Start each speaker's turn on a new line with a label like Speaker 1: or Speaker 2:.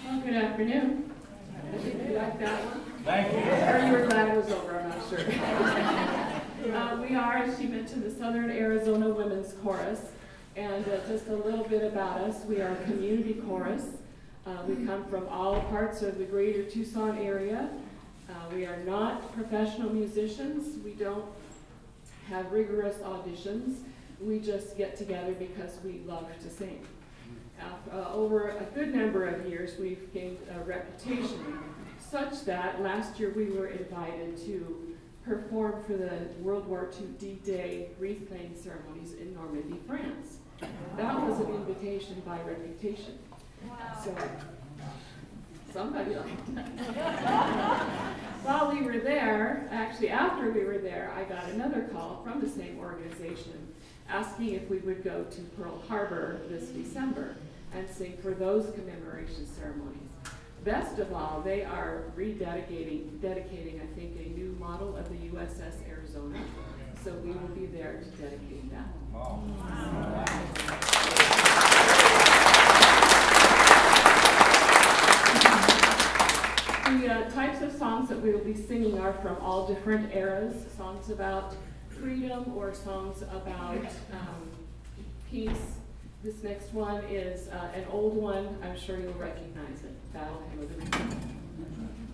Speaker 1: Well, good afternoon. I think you liked that one.
Speaker 2: Thank you.
Speaker 1: Or you were glad it was over, I'm not sure. We are, as she mentioned, the Southern Arizona Women's Chorus. And just a little bit about us. We are a community chorus. We come from all parts of the greater Tucson area. We are not professional musicians. We don't have rigorous auditions. We just get together because we love to sing. Over a good number of years, we've gained a reputation such that last year we were invited to perform for the World War II D-Day wreath-laying ceremonies in Normandy, France. That was an invitation by reputation. Wow. So somebody liked that. While we were there, actually after we were there, I got another call from the same organization asking if we would go to Pearl Harbor this December and sing for those commemoration ceremonies. Best of all, they are dedicating, I think, a new model of the USS Arizona. So we will be there to dedicate that. Wow. The types of songs that we will be singing are from all different eras, songs about freedom or songs about peace. This next one is an old one. I'm sure you'll recognize it, Battle Hymn of the Republic.